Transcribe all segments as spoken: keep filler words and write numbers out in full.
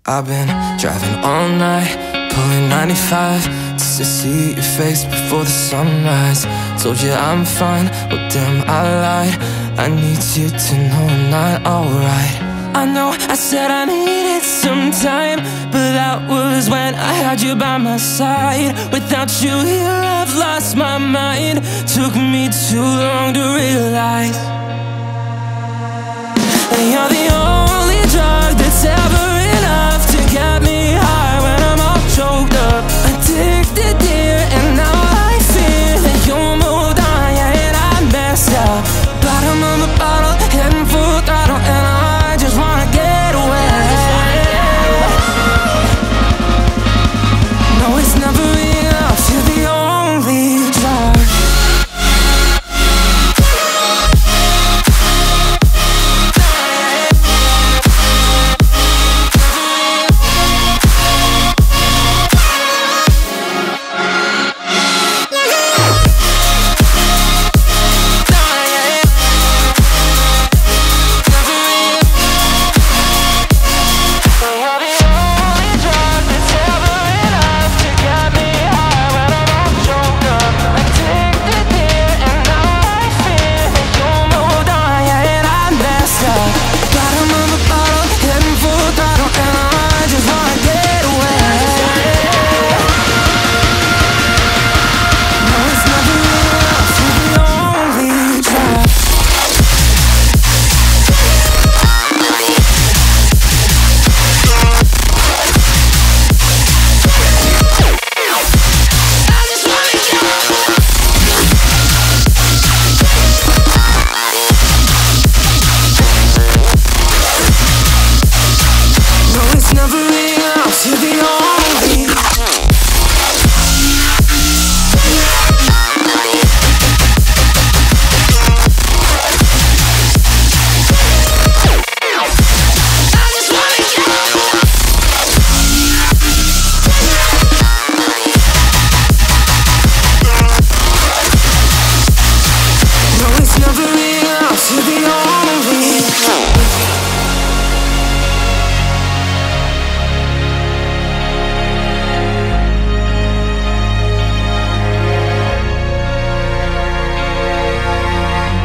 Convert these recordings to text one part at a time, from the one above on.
I've been driving all night, pulling ninety-five just to see your face before the sunrise. Told you I'm fine, well damn I lied. I need you to know I'm not alright. I know I said I needed some time, but that was when I had you by my side. Without you here I've lost my mind. Took me too long to realize that you're the only drug that's ever enough to get me high when I'm all choked up. Addicted dear, and now I fear that you moved on, yeah, and I messed up. Bottom of the bottle, heading full throttle, and I just wanna get away. No, it's never enough, you're the only drug.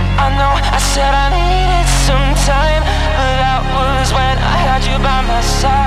I said I needed some time, but that was when I had you by my side.